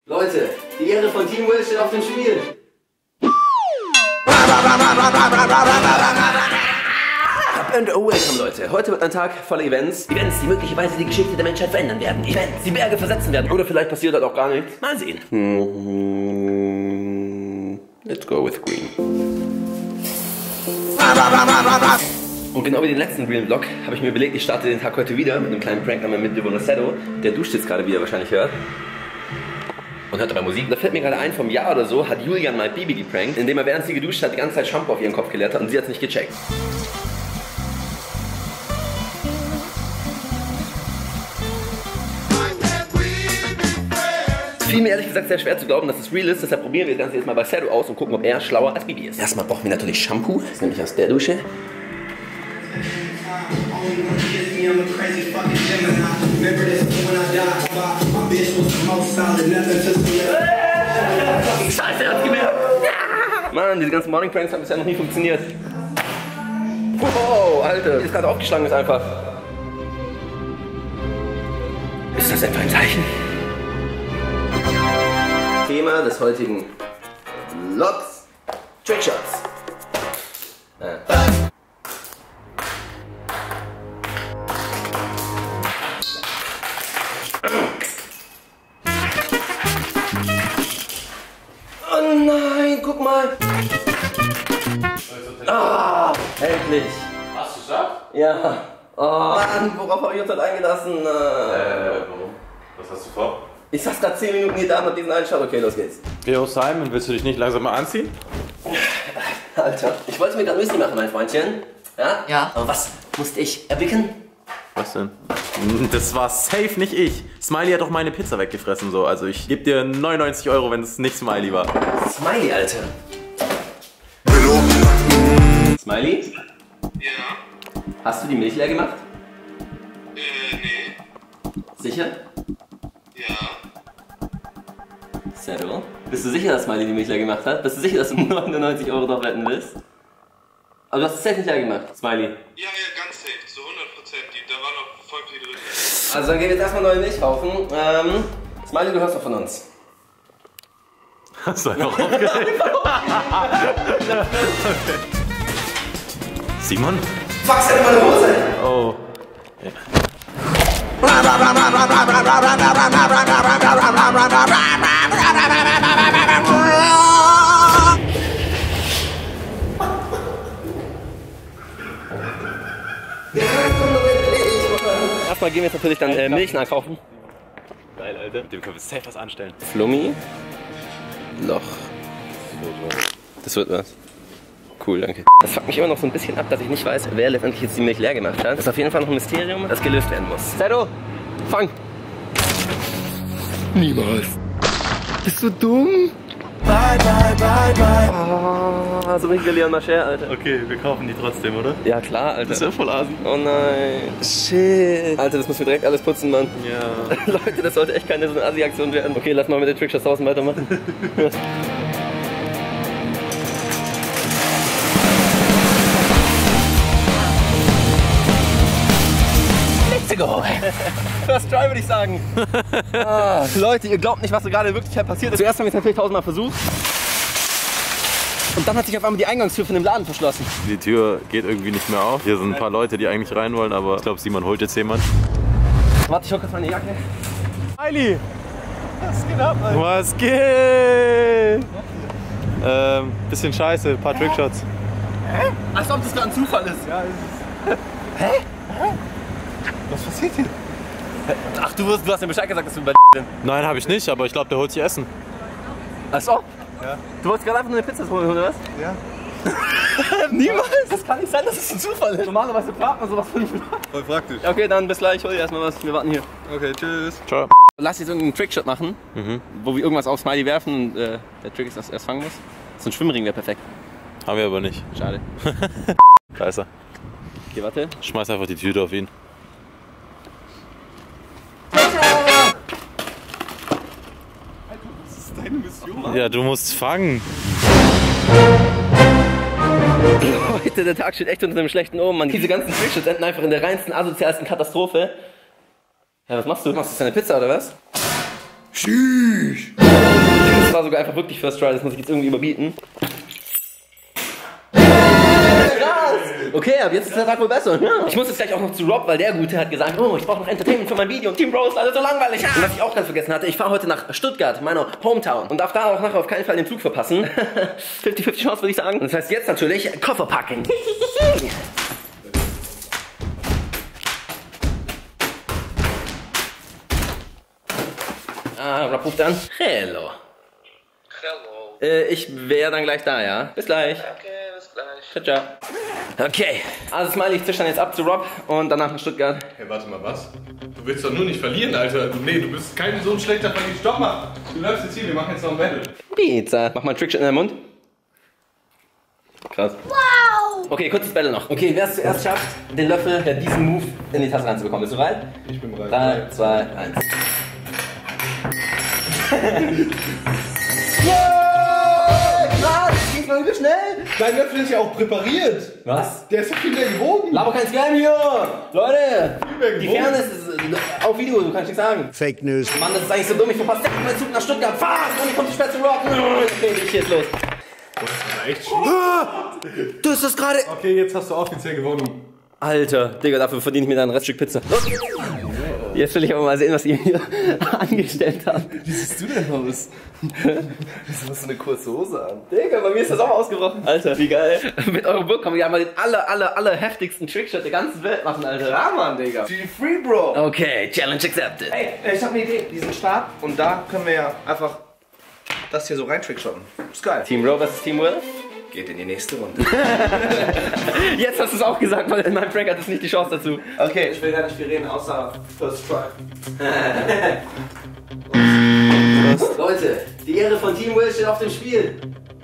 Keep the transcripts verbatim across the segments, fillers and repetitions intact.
Leute, die Ehre von Team Will steht auf dem Spiel. And oh, welcome Leute. Heute wird ein Tag voller Events. Events, die möglicherweise die Geschichte der Menschheit verändern werden. Events, die Berge versetzen werden. Oder vielleicht passiert halt auch gar nichts. Mal sehen. Let's go with Green. Und genau wie den letzten Green Vlog habe ich mir überlegt, ich starte den Tag heute wieder mit einem kleinen Prank an meinem Mitbewohner Sedo. Der duscht jetzt gerade, wie ihr wahrscheinlich hört. Und hört dabei Musik. Da fällt mir gerade ein, vom Jahr oder so hat Julian mal Bibi geprankt, indem er während sie geduscht hat die ganze Zeit Shampoo auf ihren Kopf geleert hat und sie hat es nicht gecheckt. Fiel mir ehrlich gesagt sehr schwer zu glauben, dass es real ist, deshalb probieren wir das Ganze jetzt mal bei Sedo aus und gucken, ob er schlauer als Bibi ist. Erstmal brauchen wir natürlich Shampoo, das ist nämlich aus der Dusche. Scheiße, er hat's gemerkt! Mann, diese ganzen Morning Pranks haben bisher noch nie funktioniert. Wow, Alter, die ist gerade aufgeschlagen ist einfach. Ist das etwa ein Zeichen? Thema des heutigen Vlogs: Trickshots. Äh. Oh nein, guck mal. Ah, endlich. Hast du es geschafft? Ja. Oh Mann, worauf habe ich uns halt eingelassen? Äh, warum? Was hast du vor? Ich saß gerade zehn Minuten hier da und hab diesen einen Shot. Okay, los geht's. Yo, Simon, willst du dich nicht langsam mal anziehen? Alter, ich wollte mir gerade Müsli machen, mein Freundchen. Ja? Ja. Aber was musste ich erblicken? Was denn? Das war safe nicht ich. Smiley hat doch meine Pizza weggefressen, so. Also ich gebe dir neunundneunzig Euro, wenn es nicht Smiley war. Smiley, Alter. Smiley? Ja. Hast du die Milch leer gemacht? Äh, nee. Sicher? Ja. Sedo? Bist du sicher, dass Smiley die Milch leer gemacht hat? Bist du sicher, dass du neunundneunzig Euro noch retten willst? Aber du hast es safe nicht leer gemacht, Smiley. Ja, ja, ganz safe. Zu hundert Prozent. Da war noch voll viel drin. Also dann gehen wir jetzt erstmal neue Milch kaufen. Ähm, Smiley, du hörst doch von uns. Hast du einfach aufgeregt? Okay. Simon? Fuck, Sedo, meine Hose! Oh. Ja. Erstmal gehen wir jetzt natürlich dann äh, Milch nachkaufen. Geil, Alter. Mit dem können wir safe was anstellen. Flummi. Loch. Das wird was. Cool, danke. Das fuckt mich immer noch so ein bisschen ab, dass ich nicht weiß, wer letztendlich jetzt die Milch leer gemacht hat. Das ist auf jeden Fall noch ein Mysterium, das gelöst werden muss. Sedo, fang! Niemals. Bist du dumm? Bye, bye, bye, bye. Oh, so richtiger Leon Mascher, Alter. Okay, wir kaufen die trotzdem, oder? Ja, klar, Alter. Das ist ja voll Asi. Oh nein. Shit. Alter, das müssen wir direkt alles putzen, Mann. Ja. Leute, das sollte echt keine so eine Asi-Aktion werden. Okay, lass mal mit den Trickshots draußen weitermachen. First try, würde ich sagen. Ah, Leute, ihr glaubt nicht, was so gerade in Wirklichkeit passiert ist. Zuerst haben wir es natürlich tausendmal versucht. Und dann hat sich auf einmal die Eingangstür von dem Laden verschlossen. Die Tür geht irgendwie nicht mehr auf. Hier sind ein paar Leute, die eigentlich rein wollen, aber ich glaube, Simon holt jetzt jemand. Warte, ich hol kurz meine Jacke. Smiley! Was geht ab, Alter? Was geht? Ähm, bisschen scheiße, ein paar Trickshots. Hä? Als ob das gerade ein Zufall ist. Ja, ist Hä? Hä? Was passiert hier? Ach, du, wirst, du hast ja Bescheid gesagt, dass wir bei sind. Nein, habe ich nicht, aber ich glaube, der holt sich Essen. Als ob? Ja. Du wolltest gerade einfach nur eine Pizza holen, oder was? Ja. Niemals! Das kann nicht sein, dass es ein Zufall ist. Normalerweise fragt man sowas völlig. Voll praktisch. Okay, dann bis gleich, hol dir erstmal was. Wir warten hier. Okay, tschüss. Ciao. Lass jetzt irgendeinen Trickshot machen, mhm. wo wir irgendwas auf Smiley werfen und äh, der Trick ist, dass er erst fangen muss. So ein Schwimmring wäre perfekt. Haben wir aber nicht. Schade. Da ist er. Okay, warte. Schmeiß einfach die Tüte auf ihn. Das ist deine Mission, Mann. Ja, du musst fangen. Leute, der Tag steht echt unter einem schlechten Omen, Mann. Diese ganzen Trickshots enden einfach in der reinsten, asozialsten Katastrophe. Ja, was machst du? Machst du jetzt eine Pizza oder was? Tschüss. sogar einfach wirklich First Try, das muss ich jetzt irgendwie überbieten. Okay, ab jetzt ist der Tag wohl besser. Ja. Ich muss jetzt gleich auch noch zu Rob, weil der Gute hat gesagt, oh, ich brauche noch Entertainment für mein Video und Team Bro ist alles so langweilig. Ja. Und was ich auch ganz vergessen hatte, ich fahre heute nach Stuttgart, meiner Hometown. Und darf da auch nachher auf keinen Fall den Zug verpassen. fünfzig fünfzig Chance, würde ich sagen. Das heißt jetzt natürlich Koffer packen. ah, Rob ruft an. Hello. Hello. Äh, ich wäre dann gleich da, ja? Bis gleich. Okay, bis gleich. Ciao, ciao. Okay, also Smiley, ich zisch dann jetzt ab zu Rob und danach nach Stuttgart. Hey, warte mal, was? Du willst doch nur nicht verlieren, Alter. Du, nee, du bist kein so ein schlechter Verlierer. Stopp mal! Du läufst jetzt hier, wir machen jetzt noch ein Battle. Pizza. Mach mal einen Trickshot in den Mund. Krass. Wow! Okay, kurzes Battle noch. Okay, wer es zuerst schafft, den Löffel, der diesen Move in die Tasse reinzubekommen. Bist du bereit? Ich bin bereit. drei, zwei, eins. Übel schnell! Dein Löffel ist ja auch präpariert. Was? Der ist ja viel mehr gewogen. Laber kein Scam hier! Leute! Viel mehr Die gewogen. Fairness ist äh, auf Video, du kannst nichts sagen. Fake News. Mann, das ist eigentlich so dumm, ich verpasse meinen Zug nach Stuttgart. Fahr! Und ich komme zu spät zu Rock. Okay, ich jetzt los. Das war echt schwierig. Du hast das gerade. Okay, jetzt hast du offiziell gewonnen. Alter, Digga, dafür verdiene ich mir dann ein Reststück Pizza. Los. Jetzt will ich aber mal sehen, was ihr hier angestellt habt. Wie siehst du denn aus? Du hast so eine kurze Hose an. Digga, bei mir ist das auch ausgebrochen. Alter, wie geil. Mit eurem Book können wir ja mal den aller, aller, aller heftigsten Trickshot der ganzen Welt machen, Alter. Ja, Mann, Digga. Feel free, Bro. Okay, Challenge accepted. Ey, ich hab eine Idee. Diesen Stab und da können wir ja einfach das hier so rein trickshotten. Ist geil. Team Row versus Team Will? Geht in die nächste Runde. Jetzt hast du es auch gesagt, weil in meinem Prank hat es nicht die Chance dazu. Okay, ich will gar nicht viel reden, außer First Try. Leute, die Ehre von Team Will steht auf dem Spiel.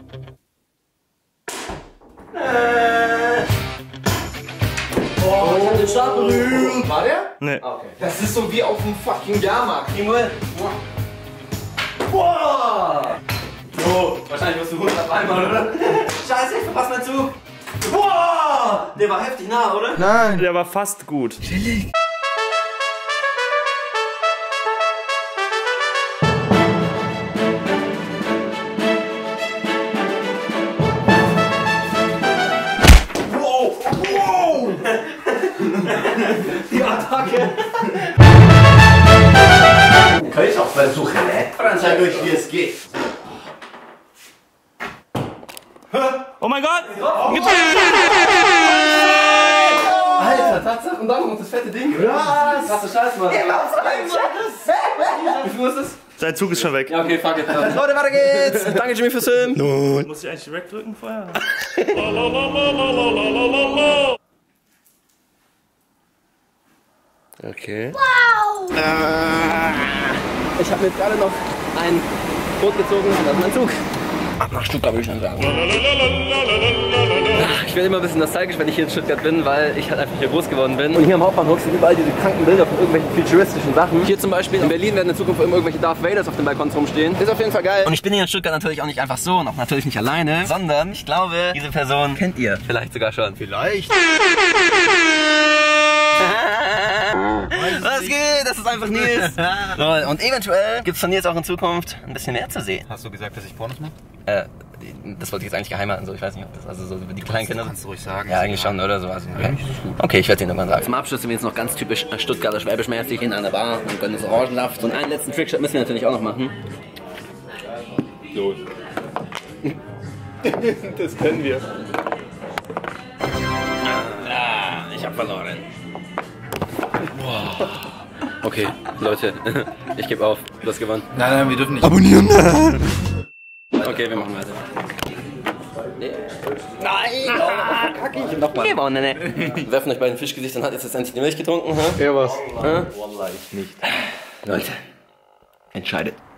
Oh, ich hab den Stab berührt. War der? Nee. Okay. Das ist so wie auf dem fucking Jahrmarkt. Team Will. Boah! So, wahrscheinlich wirst du hundert auf einmal, oder? Scheiße, ich verpasse meinen Zug. Boah! Der war heftig nah, oder? Nein. Der war fast gut. Wow! Wow! Die Attacke. Kann ich auch versuchen, ne? Dann zeig euch, wie es geht. Oh mein Gott! Alter, Tatsache. Und dann kommt das fette Ding. Was? Krasse Scheiß, Mann. Wie viel ist das? Sein Zug ist schon weg. Ja, okay, fuck it. Leute, weiter geht's. Danke, Jimmy, fürs Filmen. Muss ich eigentlich direkt drücken vorher? Okay. Wow! Ich habe mir jetzt gerade noch ein Boot gezogen und das ist mein Zug. Ab nach Stuttgart, würde ich dann sagen. Ich werde immer ein bisschen nostalgisch, wenn ich hier in Stuttgart bin, weil ich halt einfach hier groß geworden bin. Und hier am Hauptbahnhof sind überall diese kranken Bilder von irgendwelchen futuristischen Sachen. Hier zum Beispiel in Berlin werden in Zukunft irgendwelche Darth Vaders auf den Balkons rumstehen. Ist auf jeden Fall geil. Und ich bin hier in Stuttgart natürlich auch nicht einfach so und auch natürlich nicht alleine, sondern ich glaube, diese Person kennt ihr vielleicht sogar schon. Vielleicht. Was geht? Das ist einfach Nils. So, und eventuell gibt es von Nils auch in Zukunft ein bisschen mehr zu sehen. Hast du gesagt, dass ich Pornos mache? Äh, das wollte ich jetzt eigentlich geheim halten, so ich weiß nicht, ob das also so die kleinen Kinder. Kannst du ruhig sagen. Ja, eigentlich schon, oder so. Also, ja. Okay, ich werde es Ihnen irgendwann sagen. Zum Abschluss sind wir jetzt noch ganz typisch Stuttgarter Schwäbisch-mäßig in einer Bar und gönnen uns Orangensaft. Und einen letzten Trickshot müssen wir natürlich auch noch machen. Los. Das können wir. Ah, ich hab verloren. Boah. Okay, Leute, ich gebe auf. Du hast gewonnen. Nein, nein, wir dürfen nicht. Abonnieren! Okay, wir machen weiter. Nee. Nein! Oh, kacke ich nochmal. Gewonnen, ne? Wer von euch beiden Fischgesichtern hat jetzt endlich die Milch getrunken? Hä? Ja, was? Hä? Leute, entscheidet.